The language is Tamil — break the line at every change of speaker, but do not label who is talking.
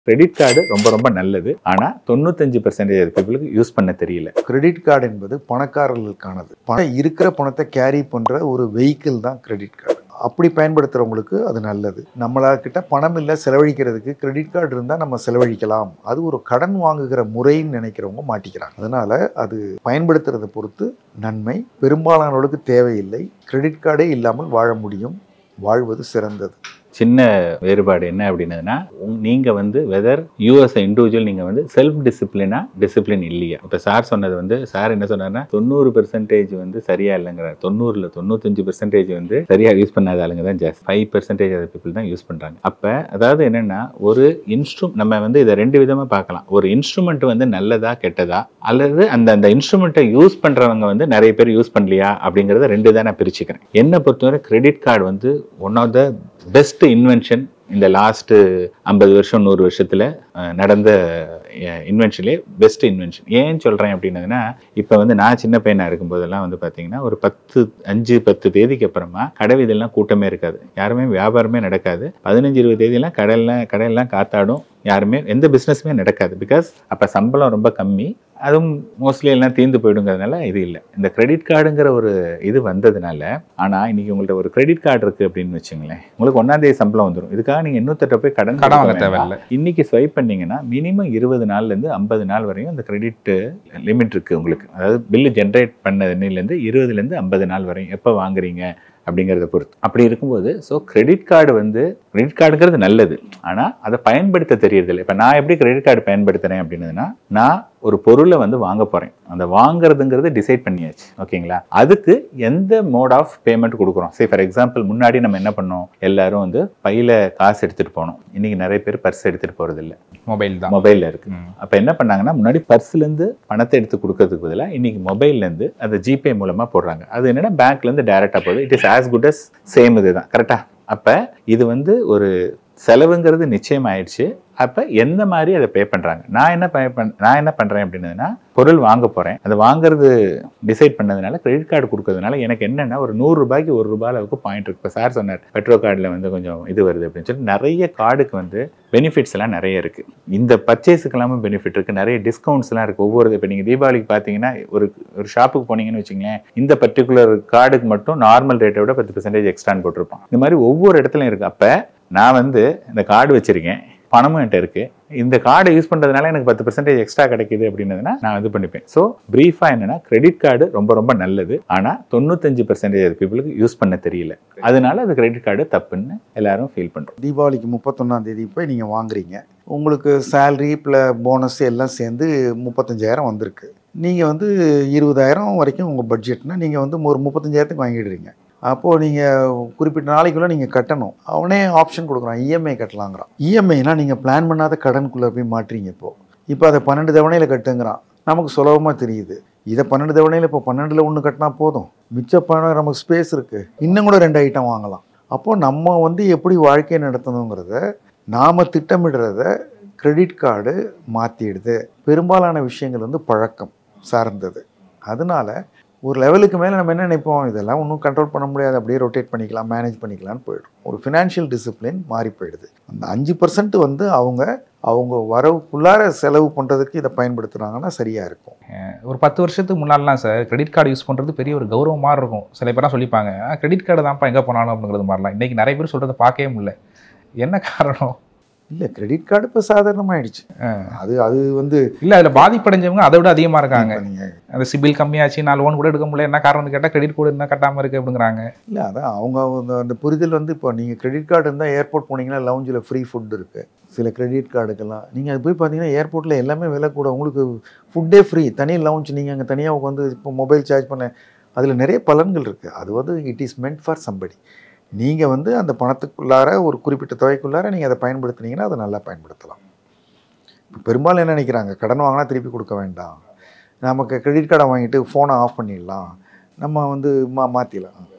கிரெடிட் கார்டு ரொம்ப ரொம்ப நல்லது. ஆனால் 95% பீப்புளுக்கு யூஸ் பண்ண தெரியல.
கிரெடிட் கார்டு என்பது பணக்காரர்களுக்கானது. பணம் இருக்கிற பணத்தை கேரி பண்ணுற ஒரு வெஹிக்கிள் தான் கிரெடிட் கார்டு. அப்படி பயன்படுத்துகிறவங்களுக்கு அது நல்லது. நம்மளாக்கிட்ட பணம் இல்லை செலவழிக்கிறதுக்கு கிரெடிட் கார்டு இருந்தால் நம்ம செலவழிக்கலாம், அது ஒரு கடன் வாங்குகிற முறைன்னு நினைக்கிறவங்க மாட்டிக்கிறாங்க. அதனால் அது பயன்படுத்துறதை பொறுத்து நன்மை. பெரும்பாலானவர்களுக்கு தேவையில்லை. கிரெடிட் கார்டே இல்லாமல் வாழ முடியும். வாழ்வது சிறந்தது.
சின்ன வேறுபாடு என்ன அப்படின்னதுன்னா, நீங்கள் வெதர் யூஎஸ் இண்டிவிஜுவல் நீங்கள் செல்ஃப் டிசிப்ளின் இல்லையா. இப்போ சார் சொன்னது சார் என்ன சொன்னார்னா 90% சரியா இல்லைங்கிறார். 90ல் 95% சரியாக யூஸ் பண்ணாத ஆளுங்க தான் ஜாஸ்தி. 5% ஆஃப் பீப்புள் தான் யூஸ் பண்ணுறாங்க. அப்போ அதாவது என்னென்னா, ஒரு நம்ம இதை ரெண்டு விதமாக பார்க்கலாம். ஒரு இன்ஸ்ட்ருமெண்ட் நல்லதா கெட்டதா, அல்லது அந்த இன்ஸ்ட்ருமெண்ட்டை யூஸ் பண்ணுறவங்க நிறைய பேர் யூஸ் பண்ணலையா அப்படிங்கிறத ரெண்டு தான் நான் பிரிச்சுக்கிறேன். என்னை பொறுத்தவரை credit card one of the best invention இந்த லாஸ்ட் 50 வருஷம் 100 வருஷத்துல நடந்த இன்வென்ஷன்லேயே பெஸ்ட் இன்வென்ஷன். ஏன்னு சொல்றேன் அப்படின்னதுன்னா, இப்போ நான் சின்ன பையனா இருக்கும்போதெல்லாம் பார்த்தீங்கன்னா ஒரு 5-10 தேதிக்கு அப்புறமா கடை வீதெல்லாம் கூட்டமே இருக்காது, யாருமே வியாபாரமே நடக்காது. 15-20 தேதியெல்லாம் கடையெல்லாம் காத்தாடும், யாருமே எந்த பிஸ்னஸுமே நடக்காது. பிகாஸ் அப்போ சம்பளம் ரொம்ப கம்மி, அதுவும் மோஸ்ட்லி எல்லாம் தீர்ந்து போயிடுங்கிறதுனால இது இல்லை. இந்த கிரெடிட் கார்டுங்கிற ஒரு இது வந்ததுனால, ஆனால் இன்னைக்கு உங்கள்கிட்ட ஒரு கிரெடிட் கார்டு இருக்குது அப்படின்னு வச்சுங்களேன், உங்களுக்கு 1ஆம் தேதி சம்பளம் வந்துடும். இதுக்காக நீங்கள் இன்னொருத்தட்ட போய் கடன் வாங்க தேவையில்லை. இன்னைக்கு ஸ்வைப் பண்ணீங்கன்னா மினிமம் 20 நாள்லேருந்து 50 நாள் வரையும் அந்த கிரெடிட் லிமிட் இருக்குது உங்களுக்கு. அதாவது பில்லு ஜென்ரேட் பண்ணதுலேருந்து 20லேருந்து 50 நாள் வரையும் எப்போ வாங்குறீங்க அப்படிங்கிறத பொறுத்து. அப்படி இருக்கும்போது கிரெடிட் கார்டுங்கிறது நல்லது, ஆனால் அதை பயன்படுத்த தெரியறதில்லை. இப்போ நான் எப்படி கிரெடிட் கார்டு பயன்படுத்துகிறேன் அப்படின்னதுன்னா, நான் ஒரு பொருளை வாங்க போகிறேன், அந்த வாங்குறதுங்கிறது டிசைட் பண்ணியாச்சு, ஓகேங்களா. அதுக்கு எந்த மோட் ஆஃப் பேமெண்ட் கொடுக்குறோம். சரி, ஃபார் எக்ஸாம்பிள் முன்னாடி நம்ம என்ன பண்ணோம், எல்லாரும் பையில காசு எடுத்துகிட்டு போனோம். இன்னைக்கு நிறைய பேர் பர்ஸ் எடுத்துகிட்டு போகிறது இல்லை, மொபைலில் இருக்குது. அப்போ என்ன பண்ணாங்கன்னா, முன்னாடி பர்ஸ்லேருந்து பணத்தை எடுத்து கொடுக்கறதுக்கு பதிலாக இன்னைக்கு மொபைல்லேருந்து அந்த ஜிபே மூலமாக போடுறாங்க. அது என்னென்னா பேங்க்லேருந்து டைரெக்டாக போகுது. It is as good as same. இதுதான் கரெக்டாக. அப்போ இது ஒரு செலவுங்கிறது நிச்சயம் ஆயிடுச்சு. அப்போ எந்த மாதிரி அதை பே பண்ணுறாங்க. நான் என்ன பண்ணுறேன் அப்படின்னதுன்னா, பொருள் வாங்க போகிறேன், அதை வாங்குறது டிசைட் பண்ணதுனால கிரெடிட் கார்டு கொடுக்கறதுனால எனக்கு என்னென்னா, ஒரு 100 ரூபாய்க்கு 1 ரூபாய் அளவுக்கு பாயிண்ட் இருக்குது. இப்போ சார் சொன்னார் பெட்ரோ கார்டில் கொஞ்சம் இது வருது அப்படின்னு சொல்லி, நிறைய கார்டுக்கு பெனிஃபிட்ஸ் எல்லாம் நிறைய இருக்குது. இந்த பர்ச்சேஸுக்கெல்லாமே பெனிஃபிட் இருக்குது, நிறைய டிஸ்கவுண்ட்ஸ்லாம் இருக்குது. ஒவ்வொரு இப்போ நீங்கள் தீபாவளிக்கு பார்த்தீங்கன்னா ஒரு ஷாப்புக்கு போனீங்கன்னு வச்சுங்களேன், இந்த பர்டிகுலர் கார்டுக்கு மட்டும் நார்மல் ரேட்டை விட 10% எக்ஸ்ட்ரான்னு போட்டிருப்பான். இந்த மாதிரி ஒவ்வொரு இடத்துலையும் இருக்குது. அப்போ நான் இந்த கார்டு வச்சுருக்கேன், பணமும் என்கிட்ட இருக்குது, இந்த கார்டை யூஸ் பண்ணுறதுனால எனக்கு 10% எக்ஸ்ட்ரா கிடைக்குது அப்படின்னதுன்னா நான் இது பண்ணிப்பேன். ஸோ ப்ரீஃபாக என்னென்னா, கிரெடிட் கார்டு ரொம்ப ரொம்ப நல்லது, ஆனால் 95% பீப்புளுக்கு யூஸ் பண்ண தெரியல. அதனால அது கிரெடிட் கார்டு தப்புன்னு எல்லாரும் ஃபீல் பண்ணுறோம்.
தீபாவளிக்கு 31ஆம் தேதி போய் நீங்கள் வாங்குறீங்க, உங்களுக்கு சேலரி ப்ளஸ் போனஸ் எல்லாம் சேர்ந்து 35,000 வந்திருக்கு. நீங்கள் 20,000 வரைக்கும் உங்கள் பட்ஜெட்னா நீங்கள் ஒரு 35,000க்கு வாங்கிடுறீங்க. அப்போது நீங்கள் குறிப்பிட்ட நாளைக்குள்ளே நீங்கள் கட்டணும். அவனே ஆப்ஷன் கொடுக்குறான், இஎம்ஐ கட்டலாங்கிறான். இஎம்ஐனா நீங்கள் பிளான் பண்ணாத கடனுக்குள்ளே போய் மாட்டுறீங்க. இப்போ அதை 12 தவணையில் கட்டுங்கிறான். நமக்கு சுலபமாக தெரியுது. இதை 12 தவணையில் இப்போ 12ல் 1 கட்டினா போதும், மிச்ச பணம் நமக்கு ஸ்பேஸ் இருக்குது, இன்னும் கூட 2 ஐட்டம் வாங்கலாம். அப்போது நம்ம எப்படி வாழ்க்கையை நடத்தணுங்கிறத நாம் திட்டமிடுறத கிரெடிட் கார்டு மாற்றிடுது. பெரும்பாலான விஷயங்கள் பழக்கம் சார்ந்தது. அதனால் ஒரு லெவலுக்கு மேலே நம்ம என்ன நினைப்போம், இதெல்லாம் ஒன்றும் கண்ட்ரோல் பண்ண முடியாது, அப்படியே ரொட்டேட் பண்ணிக்கலாம், மேனேஜ் பண்ணிக்கலாம்னு போய்டும். ஒரு ஃபினான்ஷியல் டிசிப்ளின் மாறி போயிடுது. அந்த 5% அவங்க வரவுக்குள்ளார செலவு பண்ணுறதுக்கு இதை பயன்படுத்துகிறாங்கன்னா சரியாக இருக்கும்.
ஒரு 10 வருஷத்துக்கு முன்னாடிலாம் சார் கிரெடிட் கார்டு யூஸ் பண்ணுறது பெரிய ஒரு கௌரவம் மாதிரி இருக்கும். சில பேர்லாம் சொல்லிப்பாங்க, கிரெடிட் கார்டு தான்ப்பா எங்கே போனாலும் அப்படிங்கிறது மாதிரிலாம். இன்றைக்கி நிறைய பேர் சொல்கிறத பார்க்கவே முடியல. என்ன காரணம்?
இல்லை, கிரெடிட் கார்டு இப்போ சாதாரணமாகிடுச்சு. அது
இல்லை, அதில் பாதிப்படைஞ்சவங்க அதை விட அதிகமாக இருக்காங்க. அந்த சிபில் கம்மியாச்சு, நான் லோன் கூட எடுக்க முடியல, என்ன காரணம் கேட்டால் கிரெடிட் கார்டு என்ன கட்டாமல் இருக்குது அப்படிங்கிறாங்க.
இல்லை, அதான் அவங்க அந்த புரிதல் இப்போ நீங்கள் கிரெடிட் கார்டு இருந்தால் ஏர்போர்ட் போனீங்கன்னா லவுஞ்சில் ஃப்ரீ ஃபுட் இருக்குது. சில கிரெடிட் கார்டுக்கெல்லாம் நீங்கள் அது போய் பார்த்தீங்கன்னா ஏர்போர்ட்டில் எல்லாமே விலை கூட, உங்களுக்கு ஃபுட்டே ஃப்ரீ, தனி லவுஞ்ச், நீங்கள் அங்கே தனியாக உட்காந்து இப்போ மொபைல் சார்ஜ் பண்ண, அதில் நிறைய பலன்கள் இருக்குது. அது it is meant for somebody. நீங்கள் அந்த பணத்துக்குள்ளார ஒரு குறிப்பிட்ட தொகைக்குள்ளார நீங்கள் அதை பயன்படுத்துனீங்கன்னா அதை நல்லா பயன்படுத்தலாம். இப்போ பெரும்பாலும் என்ன நினைக்கிறாங்க, கடன் வாங்கினா திருப்பி கொடுக்க வேண்டாம், நமக்கு கிரெடிட் கார்டை வாங்கிட்டு ஃபோனை ஆஃப் பண்ணிடலாம், நம்ம மாற்றிடலாம்.